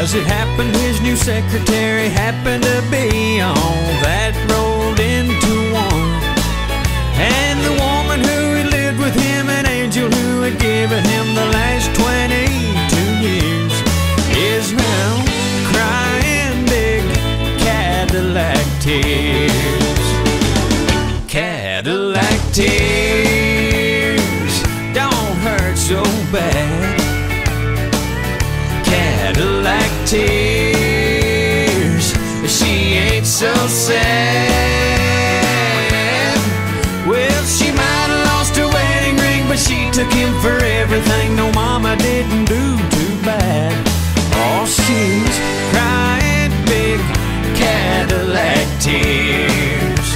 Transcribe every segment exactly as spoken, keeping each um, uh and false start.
'cause it happened his new secretary happened to be on that road into one. And the woman who had lived with him, an angel who had given him the last twenty-two years, is now crying big Cadillac tears. Cadillac tears don't hurt so bad. Cadillac tears, she ain't so sad. Well, she might have lost her wedding ring, but she took him for everything. No, mama didn't do too bad. Oh, she's crying big Cadillac tears.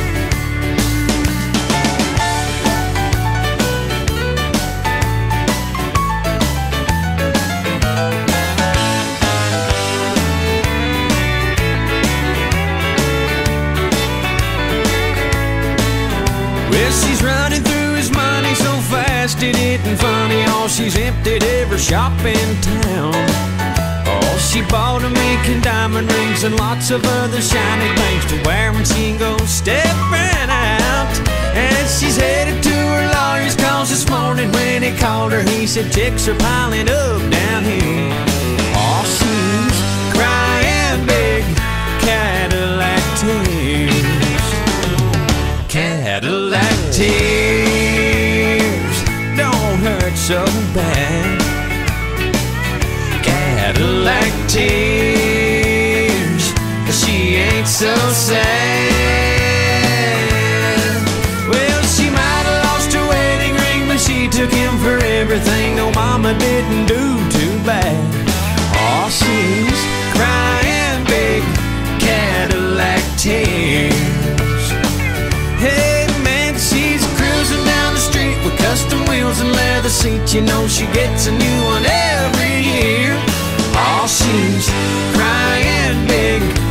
Well, she's running through his money so fast it isn't funny. Oh, she's emptied every shop in town. Oh, she bought a making diamond rings and lots of other shiny things to wear when she goes stepping out. And she's headed to her lawyer's cause this morning. When he called her, he said chicks are piling up down here. Oh, she's crying big Cadillac tears. Cadillac tears don't hurt so bad. Cadillac tears, she ain't so sad. Well, she might have lost her wedding ring, but she took him for everything. No, mama didn't do too bad. Oh, she's crying big Cadillac tears. Hey man, she's cruising down the street with custom wheels and leather seats. You know she gets a new one every year. Oh, she's crying big